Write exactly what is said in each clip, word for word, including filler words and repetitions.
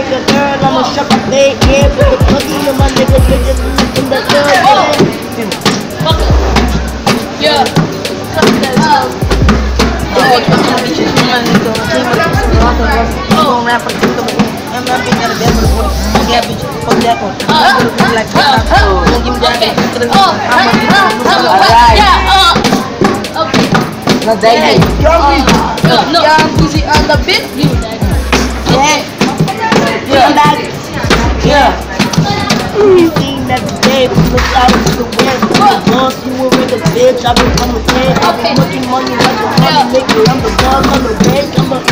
your girl, I'ma shut my bed, yeah. Put the pussy in my nigga, bitches, in the girl, yeah. Fuck it. Yeah. Come to that house. Oh, what the fuck is this? I'm gonna rap for the people. I'm not being out of bed for the boy. Fuck that bitch. Fuck that one. I'm gonna like, oh, don't give me that bitch. Oh, yeah, uh, okay. No, Daddy. No, no. Young Boozy on the beat. You, Daddy. Yeah. Yeah, Daddy. Yeah. You seen that day, look out to the west. Boss, you were in the bitch. I've been on the bed. I've been making money like a money maker. I'm the dog on the bed. I'm the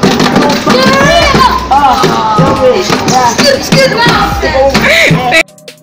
yeah. Oh, yeah. Excuse me.